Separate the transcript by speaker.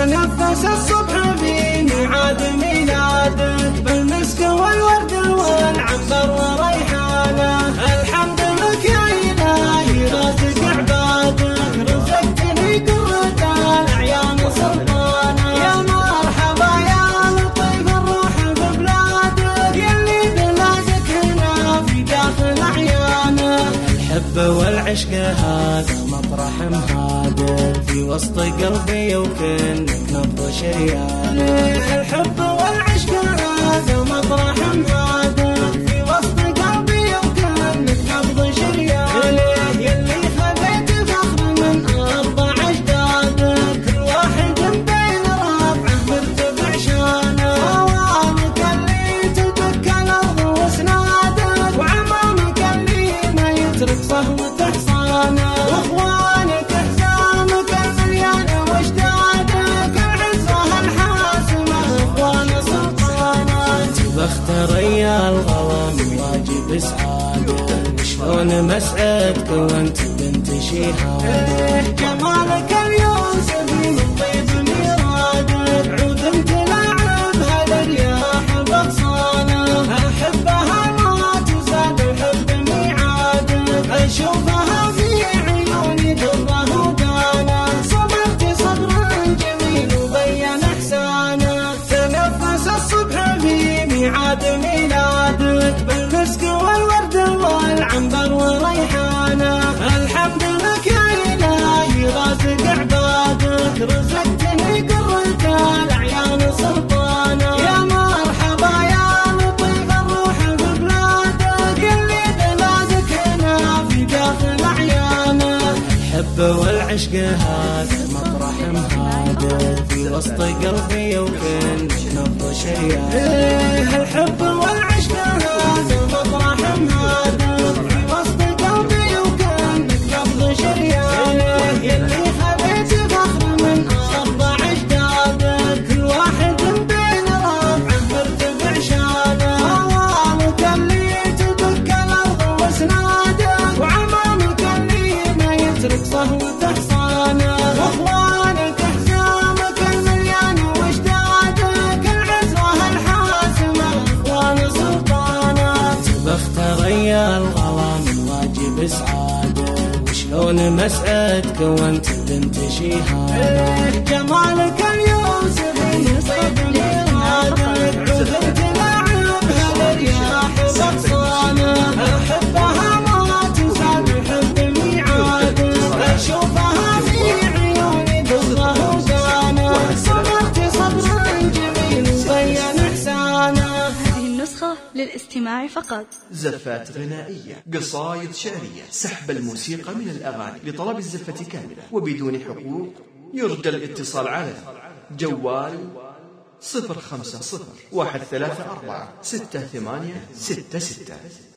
Speaker 1: تنفس الصبح في ميعاد ميلادك بالمسك والورد والعنبر وريحانه. الحمد لك يا إلهي رازق عبادك، رزقتني قرة الأعيان سلطانه. يا مرحبا يا لطيف الروح ببلادك، يلي بلادك هنا في داخل أعيانه. الحب والعشق هذا مطرح مهادر في وسط قلبي وكنك نبض شريانه. الحب والعشق هذا مطرح مهادر في وسط قلبي وكنك نبض شريانه. يلي خليت فخر من أرض أجدادك، كل واحد بين ربعه مرتفع شانه. عوامك اللي تدك الأرض وسنادك، وعمامك اللي ما يترك صهوة حصانه. واخوانك احزامك المليانه واجدادك، العزه الحاسمه اخوان سلطانه. تبختر يا الغوام واجب سعادك، شلون مسعدك وانت بنت شهادك. جمالك اليوسفي من طيب ميرادك، عود تلاعبها للرياح بغصانه. احبها ما تزاد الحب ميعادك، اشوفها في عيوني دره ودانه. صبرت صبرا جميل وبين احسانه. تنفس الصبح في ميعاد ميلادك بالمسك والورد والعنبر وريحانه. الحمد لك يا إلهي رازق عبادك، رزقتني قرة الأعيان سلطانه. يا مرحبا يا لطيف الروح ببلادك، يلي بلادك هنا في داخل أعيانه. الحب والعشق هذا مطرح مهادر في وسط قلبي وكنك نبض شريانه. الحب والعشق هذا مطرح مهادر في وسط قلبي وكنك نبض شريانه. يلي خليت فخر من أرض أجدادك، كل واحد بين ربعه مرتفع شانه. عوامك اللي تدك الأرض وسنادك، وعمامك اللي ما يترك صهوة حصانه. واخوانك احزامك المليانه واجدادك، العزوه الحاسمه اخوان سلطانه. تبختر يا الغوام واجب سعادك، وشلون مسعدك وانت بنت شهادة. جمالك اليوسفي يصيب ميرادك، عود تلاعبها للرياح بغصانه. احبها ما تزال الحب ميعادك، اشوفها في عيوني دره ودانه. صبرت صبرا جميل وبين احسانه.
Speaker 2: هذه النسخة للاستماع فقط.
Speaker 3: زفات غنائية، قصايد شعرية، سحب الموسيقى من الأغاني. لطلب الزفة كاملة وبدون حقوق يرجى الاتصال على جوال 050 134 6866.